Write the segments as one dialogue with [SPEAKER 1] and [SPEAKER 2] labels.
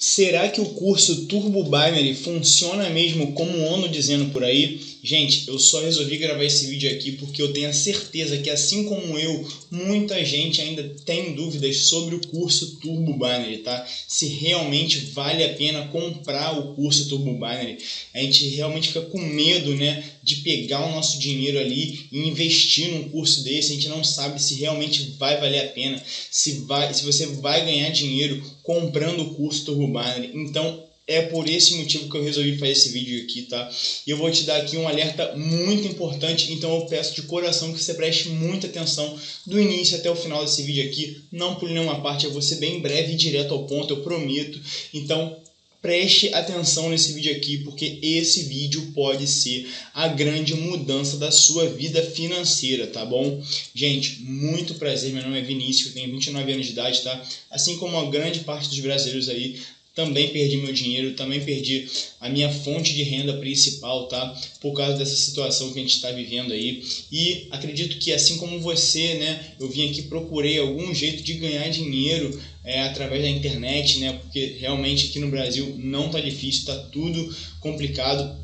[SPEAKER 1] Será que o curso Turbo Binary funciona mesmo como andam dizendo por aí? Gente, eu só resolvi gravar esse vídeo aqui porque eu tenho a certeza que, assim como eu, muita gente ainda tem dúvidas sobre o curso Turbo Binary, tá? Se realmente vale a pena comprar o curso Turbo Binary. A gente realmente fica com medo, né, de pegar o nosso dinheiro ali e investir num curso desse. A gente não sabe se realmente vai valer a pena, se você vai ganhar dinheiro comprando o curso Turbo Binary. Então é por esse motivo que eu resolvi fazer esse vídeo aqui, tá? E eu vou te dar aqui um alerta muito importante, então eu peço de coração que você preste muita atenção do início até o final desse vídeo aqui. Não pule nenhuma parte, eu vou ser bem breve e direto ao ponto, eu prometo. Então preste atenção nesse vídeo aqui, porque esse vídeo pode ser a grande mudança da sua vida financeira, tá bom? Gente, muito prazer, meu nome é Vinícius, eu tenho 29 anos de idade, tá? Assim como a grande parte dos brasileiros aí, também perdi meu dinheiro, também perdi a minha fonte de renda principal, tá? Por causa dessa situação que a gente está vivendo aí. E acredito que, assim como você, né, eu vim aqui, procurei algum jeito de ganhar dinheiro através da internet, né? Porque realmente aqui no Brasil não tá difícil, tá tudo complicado.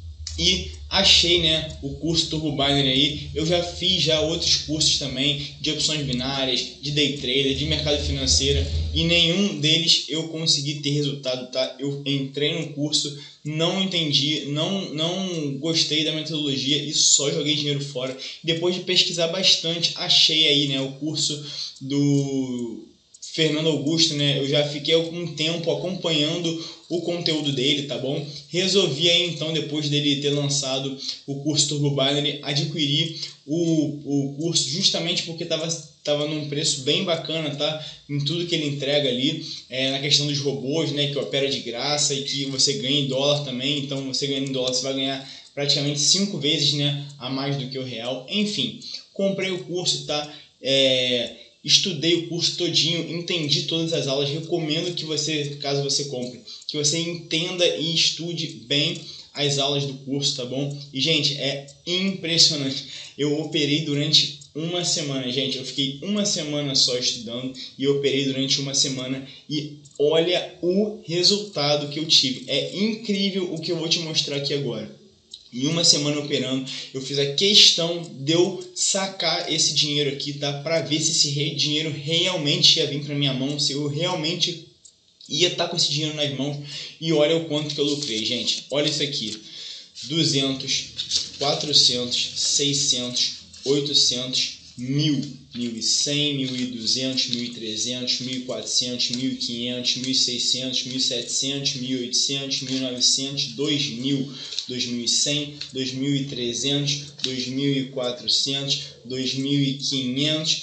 [SPEAKER 1] E achei, né, o curso Turbo Binary aí. Eu já fiz outros cursos também de opções binárias, de day trader, de mercado financeiro, e nenhum deles eu consegui ter resultado, tá? Eu entrei no curso, não entendi, não gostei da metodologia e só joguei dinheiro fora. Depois de pesquisar bastante, achei aí, né, o curso do Fernando Augusto, né? Eu já fiquei algum tempo acompanhando o conteúdo dele, tá bom? Resolvi aí então, depois dele ter lançado o curso Turbo Binary, adquirir o curso justamente porque tava num preço bem bacana, tá? Em tudo que ele entrega ali, na questão dos robôs, né? Que opera de graça e que você ganha em dólar também. Então, você ganhando em dólar, você vai ganhar praticamente 5 vezes, né, a mais do que o real. Enfim, comprei o curso, tá? Estudei o curso todinho, entendi todas as aulas, recomendo que você, caso você compre, que você entenda e estude bem as aulas do curso, tá bom? E, gente, é impressionante. Eu operei durante uma semana, gente. Eu fiquei uma semana só estudando e operei durante uma semana e olha o resultado que eu tive. É incrível o que eu vou te mostrar aqui agora. Em uma semana operando, eu fiz a questão de eu sacar esse dinheiro aqui, tá? Para ver se esse dinheiro realmente ia vir para minha mão, se eu realmente ia estar com esse dinheiro nas mãos. E olha o quanto que eu lucrei, gente. Olha isso aqui: 200, 400, 600, 800, 1000, 1100, 1200, 1300, 1400, 1500, 1600, 1700, 1800, 1900, 2000, 2100, 2300, 2400, 2500,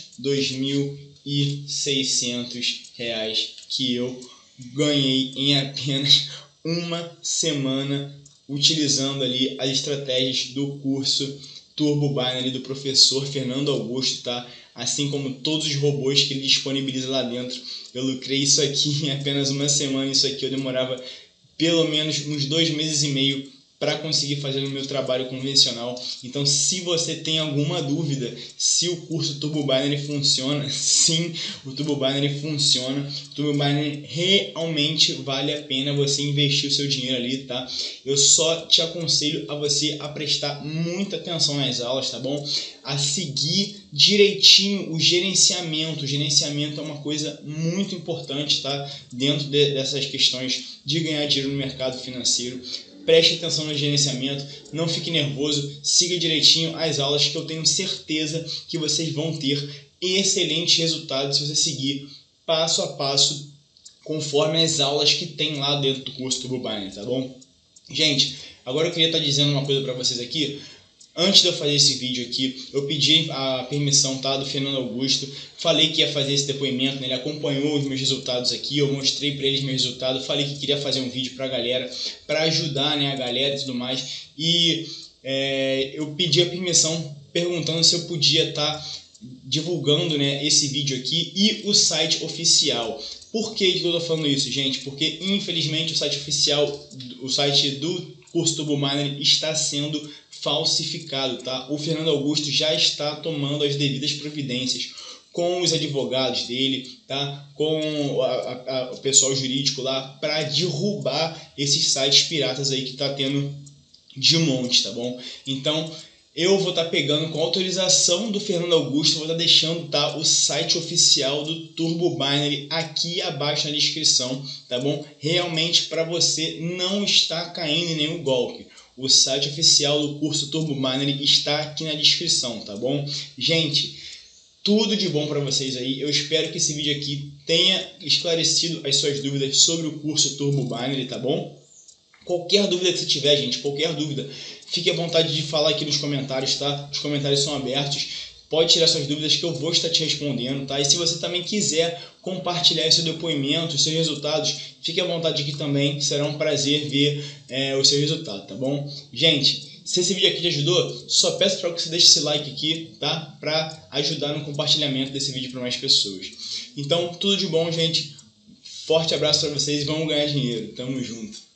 [SPEAKER 1] 2600 reais que eu ganhei em apenas uma semana, utilizando ali as estratégias do curso Turbo Binary do professor Fernando Augusto, tá? Assim como todos os robôs que ele disponibiliza lá dentro. Eu lucrei isso aqui em apenas uma semana. Isso aqui eu demorava pelo menos uns 2 meses e meio para conseguir fazer o meu trabalho convencional. Então, se você tem alguma dúvida se o curso Turbo Binary funciona, sim, o Turbo Binary funciona. O Turbo Binary realmente vale a pena você investir o seu dinheiro ali, tá? Eu só te aconselho a você a prestar muita atenção nas aulas, tá bom? A seguir direitinho o gerenciamento. O gerenciamento é uma coisa muito importante, tá? Dentro dessas questões de ganhar dinheiro no mercado financeiro. Preste atenção no gerenciamento, não fique nervoso, siga direitinho as aulas que eu tenho certeza que vocês vão ter excelentes resultados se você seguir passo a passo conforme as aulas que tem lá dentro do curso Turbo Binary, tá bom? Gente, agora eu queria estar dizendo uma coisa para vocês aqui. Antes de eu fazer esse vídeo aqui, eu pedi a permissão, tá, do Fernando Augusto. Falei que ia fazer esse depoimento, né? Ele acompanhou os meus resultados aqui, eu mostrei para eles meus resultados. Falei que queria fazer um vídeo para a galera, para ajudar, né, a galera e tudo mais. E eu pedi a permissão perguntando se eu podia estar divulgando, né, esse vídeo aqui e o site oficial. Por que eu estou falando isso, gente? Porque infelizmente o site oficial, o site do curso Turbo Binary está sendo falsificado, tá? O Fernando Augusto já está tomando as devidas providências. com os advogados dele, tá? Com o pessoal jurídico lá, para derrubar esses sites piratas aí que tá tendo de monte, tá bom? Então eu vou estar pegando com autorização do Fernando Augusto, vou estar deixando, tá, o site oficial do Turbo Binary aqui abaixo na descrição, tá bom? Realmente para você não estar caindo em nenhum golpe. O site oficial do curso Turbo Binary está aqui na descrição, tá bom? Gente, tudo de bom para vocês aí. Eu espero que esse vídeo aqui tenha esclarecido as suas dúvidas sobre o curso Turbo Binary, tá bom? Qualquer dúvida que você tiver, gente, qualquer dúvida, fique à vontade de falar aqui nos comentários, tá? Os comentários são abertos. Pode tirar suas dúvidas que eu vou estar te respondendo, tá? E se você também quiser compartilhar seu depoimento, os seus resultados, fique à vontade aqui também. Será um prazer ver o seu resultado, tá bom? Gente, se esse vídeo aqui te ajudou, só peço para que você deixe esse like aqui, tá? Para ajudar no compartilhamento desse vídeo para mais pessoas. Então, tudo de bom, gente. Forte abraço para vocês e vamos ganhar dinheiro. Tamo junto.